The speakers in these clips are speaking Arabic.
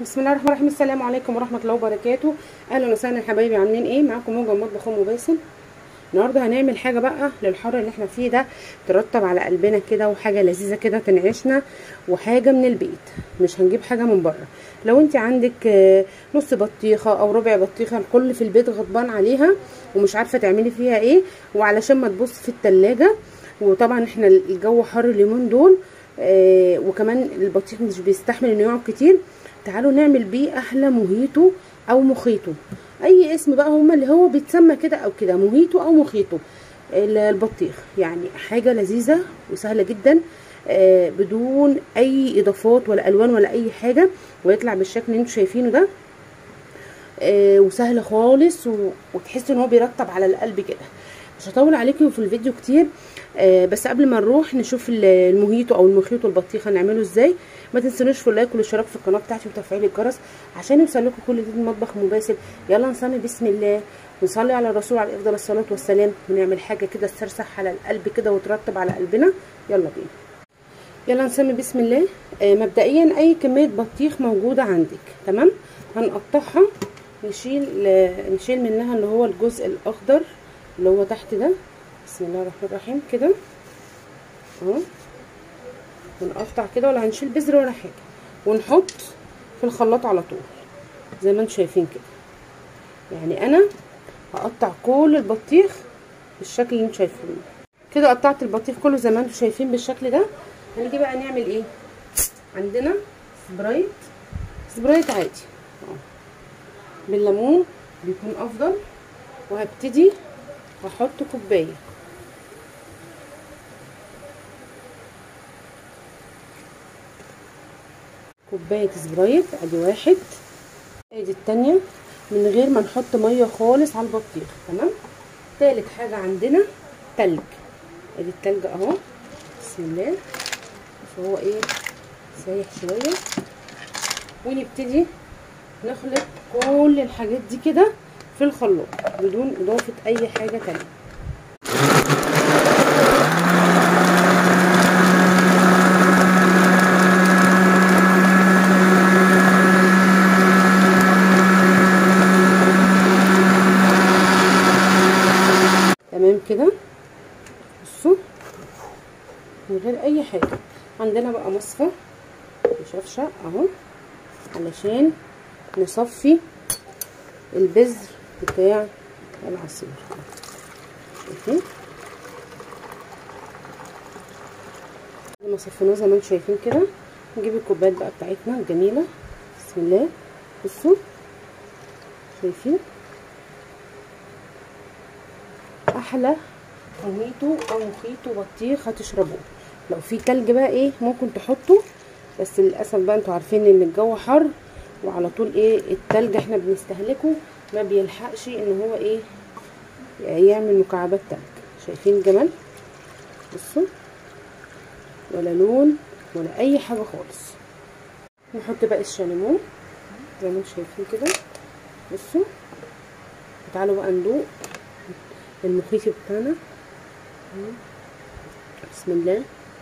بسم الله الرحمن الرحيم. السلام عليكم ورحمه الله وبركاته. اهلا وسهلا يا حبايبي، عاملين ايه؟ معاكم موجه مطبخ ام باسم. النهارده هنعمل حاجه بقى للحر اللي احنا فيه ده، ترطب على قلبنا كده، وحاجه لذيذه كده تنعشنا، وحاجه من البيت، مش هنجيب حاجه من بره. لو انت عندك نص بطيخه او ربع بطيخه، الكل في البيت غضبان عليها ومش عارفه تعملي فيها ايه، وعلشان ما تبص في التلاجة، وطبعا احنا الجو حر اليومين دول، وكمان البطيخ مش بيستحمل انه يقعد كتير. تعالوا نعمل بيه احلى موهيتو او مخيطو، اي اسم بقى هما اللي هو بيتسمى كده او كده، موهيتو او مخيطو البطيخ. يعني حاجه لذيذه وسهله جدا، بدون اي اضافات ولا الوان ولا اي حاجه، ويطلع بالشكل اللي انتوا شايفينه ده، وسهل خالص، وتحس ان هو بيرطب على القلب كده. مش هطول عليكم في الفيديو كتير، بس قبل ما نروح نشوف الموهيتو او المخيطو البطيخه نعمله ازاي، ما تنسونوش في اللايك والاشتراك في القناه بتاعتي وتفعيل الجرس عشان يوصل لكم كل جديد من مطبخ ام باسم. يلا نسمي بسم الله ونصلي على الرسول عليه افضل الصلاه والسلام، ونعمل حاجه كده تسرسح على القلب كده وترطب على قلبنا. يلا بينا، يلا نسمي بسم الله. مبدئيا اي كميه بطيخ موجوده عندك تمام، هنقطعها، نشيل منها اللي هو الجزء الاخضر اللي هو تحت ده. بسم الله الرحمن الرحيم كده اهو، ونقطع كده، ولا هنشيل بذر ولا حاجه، ونحط في الخلاط على طول زي ما انتم شايفين كده. يعني انا هقطع كل البطيخ بالشكل اللي انتم شايفينه كده. قطعت البطيخ كله زي ما انتم شايفين بالشكل ده. هنيجي بقى نعمل ايه؟ عندنا سبرايت عادي اهو بالليمون بيكون افضل، وهبتدي هحط كوبايه سبرايت، ادي واحد، ادي التانية، من غير ما نحط ميه خالص على البطيخ تمام. تالت حاجه عندنا تلج، ادي التلج اهو، بسم الله. فهو ايه، سايح شويه، ونبتدي نخلط كل الحاجات دي كده في الخلاط بدون اضافه اي حاجه تانية. تمام كده، بصوا من غير اي حاجه. عندنا بقى مصفى مشفشق اهو علشان نصفي البذر بتاع العصير. شايفين لما صفيناه زي ما انتم شايفين كده، نجيب الكوبايات بقى بتاعتنا الجميله. بسم الله، بصوا شايفين احلى موهيتو او مخيطو بطيخ هتشربوه. لو في تلج بقى ايه ممكن تحطوا، بس للاسف بقى انتوا عارفين ان الجو حر، وعلى طول ايه التلج احنا بنستهلكه ما بيلحقش ان هو ايه يعمل مكعبات تلج. شايفين الجمال؟ بصوا، ولا لون ولا اي حاجه خالص. نحط بقى الشاليمو زي ما انتم شايفين كده. بصوا، تعالوا بقى ندوق المخيط بتاعنا. بسم الله،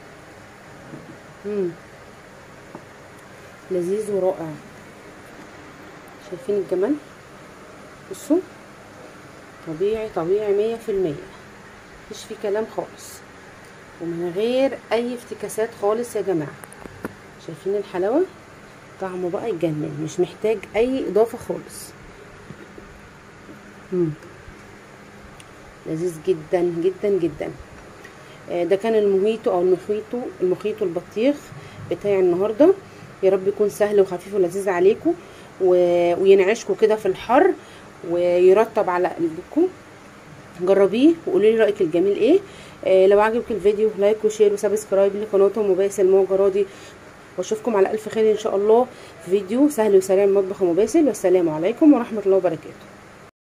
لذيذ ورائع. شايفين الجمال؟ بصوا، طبيعي 100%، مفيش فيه كلام خالص، ومن غير اي افتكاسات خالص يا جماعه. شايفين الحلاوه؟ طعمه بقى يجنن، مش محتاج اي اضافه خالص. لذيذ جدا جدا جدا. ده كان الموهيتو او المخيطو البطيخ بتاعي النهارده. يا رب يكون سهل وخفيف ولذيذ عليكم، وينعشكم كده في الحر، ويرطب على قلبكم. جربيه وقولي لي رايك الجميل ايه. لو عجبك الفيديو لايك وشير وسبسكرايب لقناه ام باسم موجه راضي، واشوفكم على الف خير ان شاء الله في فيديو سهل وسريع من مطبخ ام باسم. والسلام عليكم ورحمه الله وبركاته.